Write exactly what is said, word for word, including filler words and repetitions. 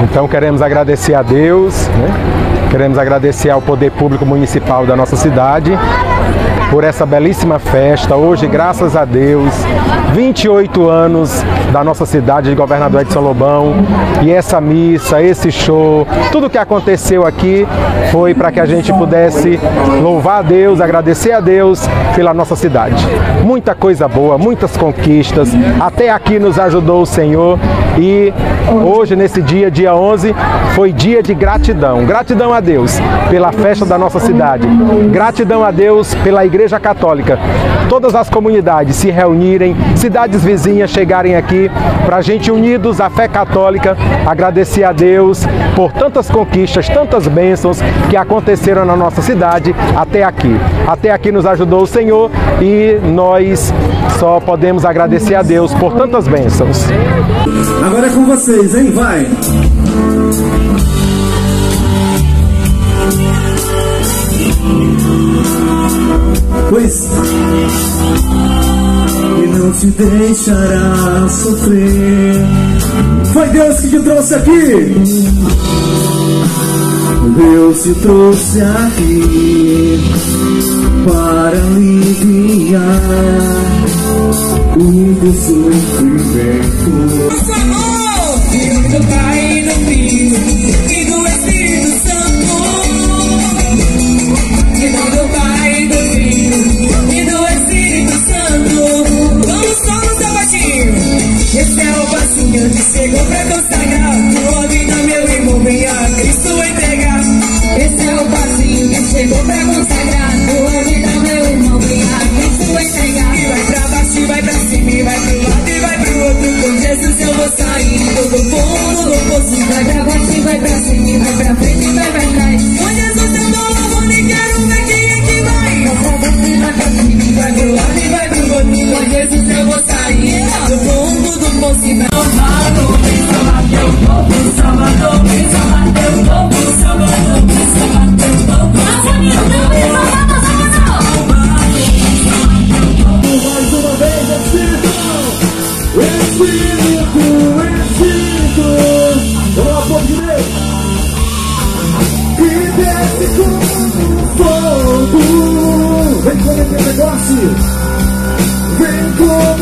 Então queremos agradecer a Deus, né? Queremos agradecer ao Poder Público Municipal da nossa cidade por essa belíssima festa. Hoje, graças a Deus, vinte e oito anos da nossa cidade de Governador Edson Lobão, e essa missa, esse show, tudo que aconteceu aqui foi para que a gente pudesse louvar a Deus, agradecer a Deus pela nossa cidade. Muita coisa boa, muitas conquistas, até aqui nos ajudou o Senhor, e hoje, nesse dia, dia onze, foi dia de gratidão. Gratidão a Deus pela festa da nossa cidade, gratidão a Deus pela Igreja Católica, todas as comunidades se reunirem, cidades vizinhas chegarem aqui, para a gente unidos à fé católica, agradecer a Deus por tantas conquistas, tantas bênçãos que aconteceram na nossa cidade até aqui. Até aqui nos ajudou o Senhor e nós só podemos agradecer a Deus por tantas bênçãos. Agora é com vocês, hein? Vai! Pois e não te deixará sofrer. Foi Deus que te trouxe aqui. Deus te trouxe aqui para aliviar o teu sofrimento. Filho do Pai e do Filho e do Espírito Santo. Filho do Pai e do Filho e do Espírito Santo. Vamos todos ao baixinho. Esse é o passinho que chegou pra consagrar tua vida, meu irmão, venha a Cristo entregar. Esse é o passinho que chegou pra consagrar tua vida, meu irmão, venha a Cristo entregar. E vai pra baixo, e vai pra cima, e vai pro lado, e vai pro outro. Com Jesus eu vou saindo do fundo do poço. Vai pra baixo, e vai pra cima, e vai pra frente, e vai pra trás. Com Jesus eu vou lavando e quero ver quem é que vai. Vai pra baixo, e vai pra cima, e vai pro lado, e vai pro outro. Com Jesus eu vou saindo do fundo do poço. E vai Salvador, teu povo, Salvador, Salvador, teu povo, Salvador, Salvador, teu povo. Mais uma vez, Espírito, Espírito, Espírito. Vamos lá, povo de Deus. Que desce com fogo. Vem comer esse negócio. Vem comer.